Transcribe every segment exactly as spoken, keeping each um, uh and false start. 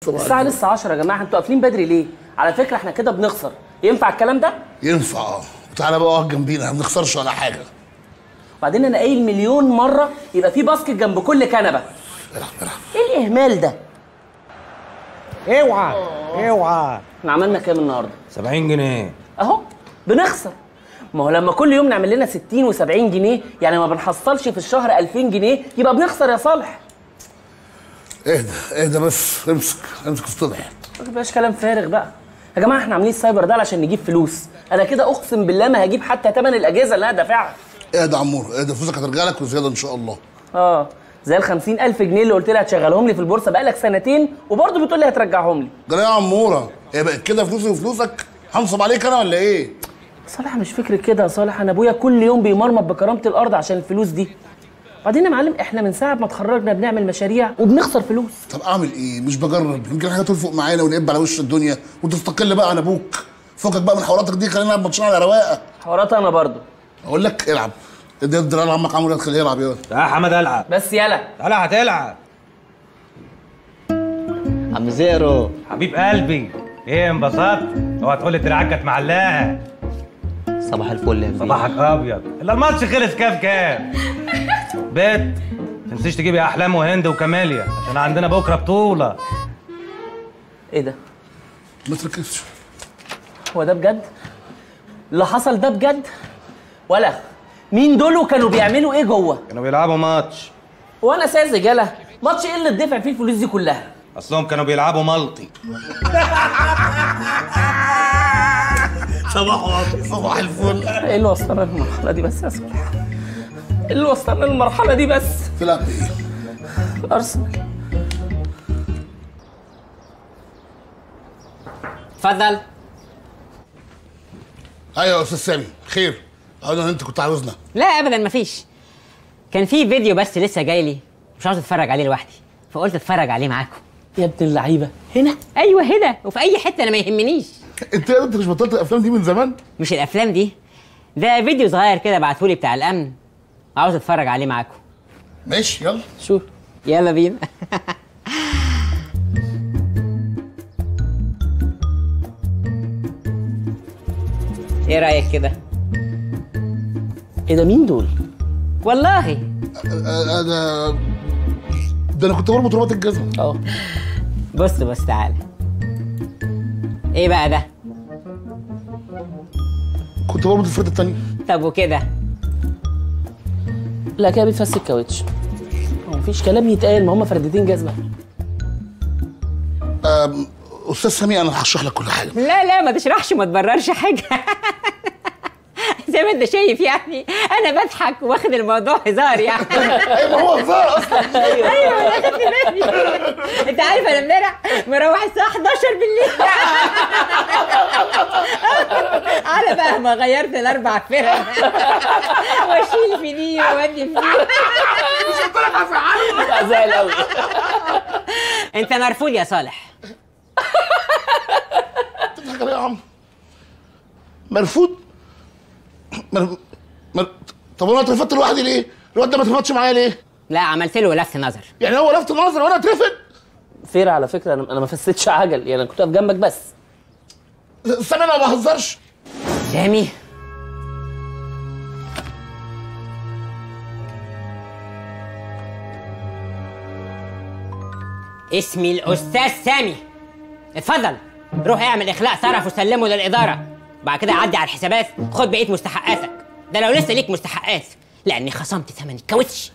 الساعه لسه عشرة يا جماعه، انتوا قافلين بدري ليه؟ على فكره احنا كده بنخسر. ينفع الكلام ده؟ ينفع اه. تعالى بقى اقعد جنبينا، ما بنخسرش ولا حاجه. وبعدين انا قايل مليون مره يبقى في باسكت جنب كل كنبه. العب العب. ايه الاهمال ده؟ اوعى اوعى. احنا عملنا كام النهارده؟ سبعين جنيه اهو بنخسر. ما هو لما كل يوم نعمل لنا ستين وسبعين جنيه يعني ما بنحصلش في الشهر ألفين جنيه، يبقى بنخسر يا صالح. اهدى اهدى بس، امسك امسك افتضح. ما تبقاش كلام فارغ بقى يا جماعه، احنا عاملين السايبر ده علشان نجيب فلوس. انا كده اقسم بالله ما هجيب حتى ثمن الاجهزه اللي انا دافعها. اهدى يا عمور اهدى، فلوسك هترجع لك وزياده ان شاء الله. اه زي ال خمسين ألف جنيه اللي قلت لي هتشغلهم لي في البورصه بقالك سنتين وبرضه بتقول لي هترجعهم لي. جرى يا عموره، هي بقت كده فلوسي وفلوسك؟ هنصب عليك انا ولا ايه؟ صالح مش فكرة كده يا صالح، انا ابويا كل يوم بيمرمط بكرامه الارض عشان الفلوس دي. بعدين يا معلم احنا من ساعه ما اتخرجنا بنعمل مشاريع وبنخسر فلوس. طب اعمل ايه؟ مش بجرب، يمكن حاجه تلفق معانا ونقب على وش الدنيا وتستقل بقى عن ابوك. فكك بقى من حواراتك دي، خلينا نلعب ماتشين على رواقه. حوارات انا برضه. اقول لك العب، ادي الدرع لعمك عمرو خليه يلعب يلا. تعالى يا حمد العب. بس يلا تعالى هتلعب. عم زيرو حبيب قلبي، ايه انبسطت؟ اوعى تقول لي دراعك كانت معلقه. صباح الفل يا كبير. صباحك ابيض. الا الماتش خلص كام كام؟ بت تنسيش تجيبي احلام وهند وكماليا عشان عندنا بكره بطوله. ايه ده؟ ما تركزش. هو ده بجد؟ اللي حصل ده بجد؟ ولا مين دول وكانوا بيعملوا ايه جوه؟ كانوا بيلعبوا ماتش. وانا ساذج يالا، ماتش ايه اللي اتدفع فيه الفلوس دي كلها؟ اصلهم كانوا بيلعبوا ملطي. صباح صباح الفل. ايه اللي وصلنا للمرحله دي بس يا صالح؟ ايه اللي وصلنا للمرحله دي بس؟ تلعب ايه؟ ارسنال. اتفضل. ايوه يا استاذ سامي، خير؟ انا انت كنت عاوزنا؟ لا ابدا مفيش. كان في فيديو بس لسه جاي لي، مش عاوز اتفرج عليه لوحدي، فقلت اتفرج عليه معاكم. يا ابن اللعيبه هنا؟ ايوه هنا، وفي اي حته انا ما يهمنيش. انت يا انت مش بطلت الافلام دي من زمان؟ مش الافلام دي، ده فيديو صغير كده بعتهولي بتاع الامن، عاوز اتفرج عليه معاكم. ماشي يلا شوف. يلا بينا. ايه رايك كده؟ ايه ده مين دول؟ والله انا ده انا كنت بربط رباط الجزمه. اه بص بص تعالى. ايه بقى ده؟ كنت بربط الفرده الثانيه. طب وكده؟ لا كده بيتفسك كاوتش. هو مفيش كلام يتقال، ما هم فردتين جزمه. أم، استاذ سامي انا هشرح لك كل حاجه. لا لا ما تشرحش، ما تبررش حاجه. زي ما انت شايف يعني انا بضحك واخد الموضوع هزار يعني. ايوه هو هزار اصلا. ايوه انا خدت بالي. انت عارف انا امبارح مروح الساعه حداشر بالليل. على بقى ما غيرت الاربع فرق واشيل في دي واودي في دي. مش قلت لك هفعله؟ زعل قوي. انت مرفوض يا صالح. بتضحك عليا يا عم؟ مرفوض؟ مر... مر... طب انا اترفدت لوحدي ليه؟ الواد ده ما اترفدش معايا ليه؟ لا عملت له لفت نظر. يعني هو لفت نظر وانا اترفد؟ فير على فكره، انا انا ما فسيتش عجل، يعني انا كنت واقف جنبك بس. سامي انا ما بهزرش. سامي اسمي الاستاذ سامي. اتفضل روح اعمل اخلاء صرف وسلمه للاداره، بعد كده عدي على الحسابات خد بقيه مستحقاتك، ده لو لسه ليك مستحقات لاني خصمت ثمن الكاوتش.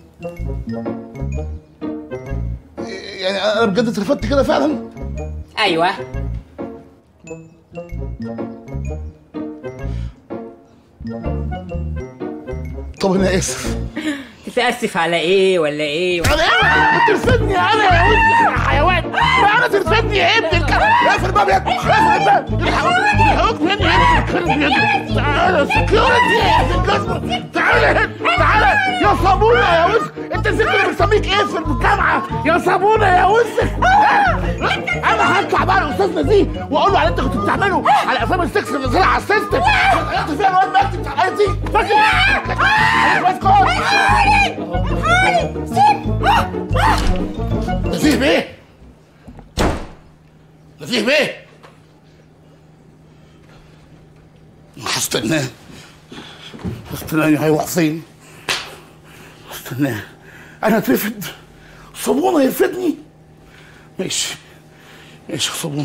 يعني انا بجد اترفدت كده فعلا؟ ايوه. طب انا اسف. تتاسف على ايه ولا ايه؟ انا ايه؟ ترفدني انا يا وسخ يا حيوان؟ انا ترفدني يا ابن الكلب؟ اقفل الباب يا ابني، اقفل الباب. الحقوق مني يا ابن الكلب. تعالى سكيورتي يا ابن الجزمه، تعالى هنا، تعالى يا صابونه يا وسخ. انت نسيت اللي بنسميك ايه في الجامعه؟ يا صابونه يا وسخ. انا هطلع بقى الاستاذ نزيه واقول له على اللي انت كنت بتعمله على افلام السكس اللي نزلها على السيستم. غيرت فيها الواد مجدي بتاع الاي تي، فاكر؟ خالد خالد سيب. نزيه بيه نزيه بيه هستناه هستناني هيروح فين؟ هستناه انا اترفد صابونه يرفدني؟ ماشي ماشي يا صابونه.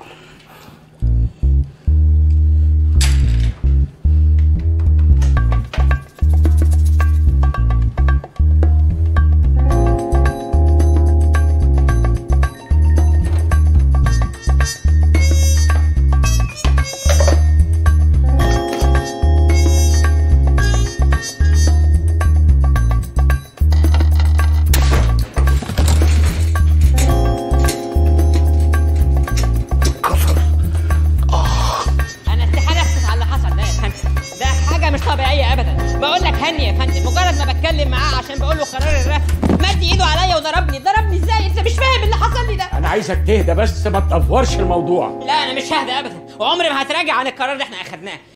عايزك تهدى بس ما تطورش الموضوع. لا انا مش ههدى ابدا، وعمري ما هتراجع عن القرار اللي احنا اخدناه.